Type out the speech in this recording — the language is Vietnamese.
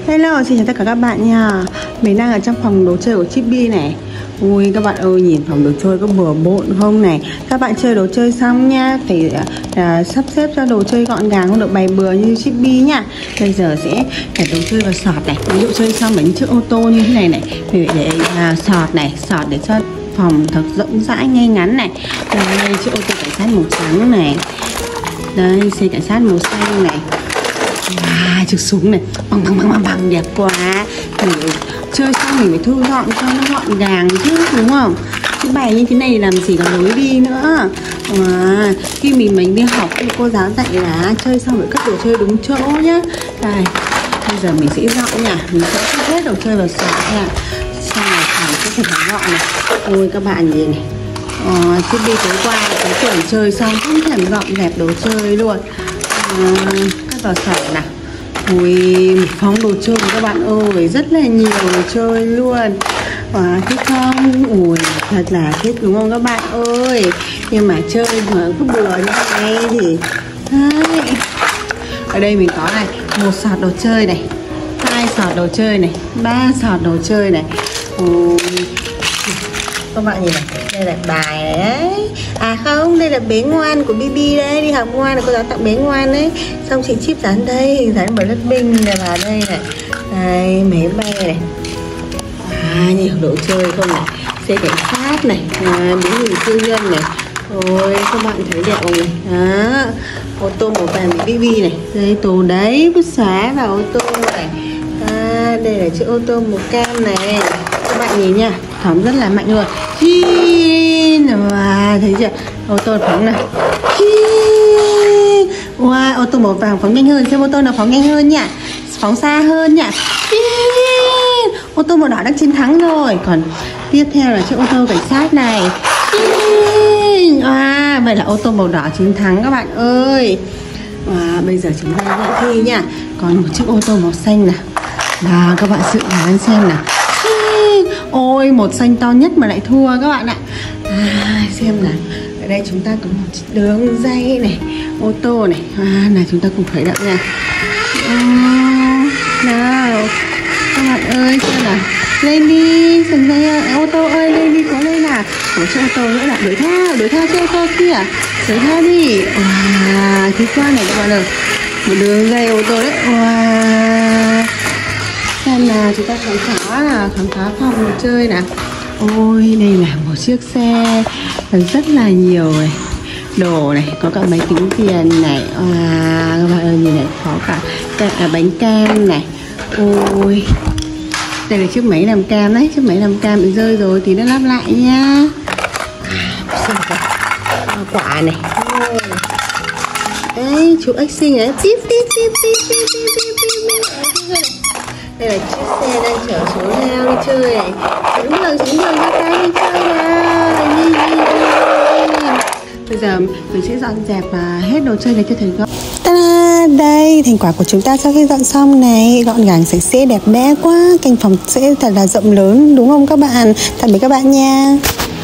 Hello, xin chào tất cả các bạn nha. Mình đang ở trong phòng đồ chơi của Chibi này. Ui các bạn ơi, nhìn phòng đồ chơi có bừa bộn không này. Các bạn chơi đồ chơi xong nha, phải sắp xếp cho đồ chơi gọn gàng, không được bày bừa như Chibi nha. Bây giờ sẽ đặt đồ chơi vào sọt này. Ví dụ chơi xong những chiếc ô tô như thế này này, mình phải để sọt này, sọt để cho phòng thật rộng rãi ngay ngắn này. Đây chiếc ô tô cảnh sát màu trắng này. Đây xe cảnh sát màu xanh này. Chiếc súng này bằng đẹp quá. Mình chơi xong mình phải thu dọn cho nó gọn gàng chứ, đúng không? Chứ bày như thế này làm gì có lối đi nữa. Khi mình đi học cô giáo dạy là chơi xong phải cất đồ chơi đúng chỗ nhá. Đây bây giờ mình sẽ dọn nha, mình sẽ cất hết đồ chơi vào sọt nha. Xong rồi phòng sẽ thật là gọn này. Ôi các bạn nhìn này, trước đi tối qua cái tuần chơi xong không thèm dọn dẹp đồ chơi luôn. Cất vào sọt nào. Ui, một phóng đồ chơi các bạn ơi, rất là nhiều đồ chơi luôn. Thích không? Ui, thật là thích đúng không các bạn ơi. Nhưng mà chơi mà cứ bừa như thế này thì đấy. Ở đây mình có này, một sọt đồ chơi này, 2 sọt đồ chơi này, 3 sọt đồ chơi này. Ui, các bạn nhìn này, đây là bài này đấy. À không, đây là bé ngoan của Bibi đấy, đi học ngoan là cô giáo tặng bé ngoan đấy. Xong chị chip dán đây, hình dán bờ đất binh này vào đây này. Đây, máy bay này. Nhiều đồ chơi không này. Xe cảnh sát này, biến hình siêu nhân này. Ôi, các bạn thấy đẹp không này. Đó, ô tô màu vàng của Bibi này. Đây, tố đấy, bút xóa vào ô tô này. Đây là chiếc ô tô màu cam này. Các bạn nhìn nha, phóng rất là mạnh luôn. Thấy chưa? Ô tô phóng này. Wow, ô tô màu vàng phóng nhanh hơn. Xem ô tô nào phóng nhanh hơn nhỉ? Phóng xa hơn nhỉ? Ô tô màu đỏ đã chiến thắng rồi. Còn tiếp theo là chiếc ô tô cảnh sát này. Vậy là ô tô màu đỏ chiến thắng các bạn ơi. Bây giờ chúng ta sẽ thi nha. Còn một chiếc ô tô màu xanh nào. Nào các bạn dự đoán xem nào. Ôi, một xanh to nhất mà lại thua các bạn ạ. Xem nào. Ở đây chúng ta có một đường dây này, ô tô này. Nào chúng ta cùng khởi động nha. Nào các bạn ơi, xem nào. Lên đi, dừng dây ô tô ơi, lên đi, có lên nào. Một chiếc ô tô nữa là đuổi theo chiếc ô tô kia. Đuổi theo đi. Thích quá này các bạn ơi. Một đường dây ô tô đấy. Xem nào, chúng ta khám phá phòng đồ chơi nào. Ôi, đây là một chiếc xe rất là nhiều này, đồ này, có cả máy tính tiền này. Các bạn ơi nhìn này, có cả bánh cam này. Ôi, đây là chiếc máy làm cam đấy, chiếc máy làm cam bị rơi rồi thì nó lắp lại nha. Quả này. Đấy, chú ếch xinh ấy. Đây là chiếc xe đang chở số heo đi chơi này. Xuống đường cho cái đi chơi nào. Bây giờ mình sẽ dọn dẹp hết đồ chơi này cho thành công. Đây, thành quả của chúng ta sau khi dọn xong này, gọn gàng sạch sẽ đẹp đẽ quá. Căn phòng sẽ thật là rộng lớn đúng không các bạn? Tạm biệt các bạn nha.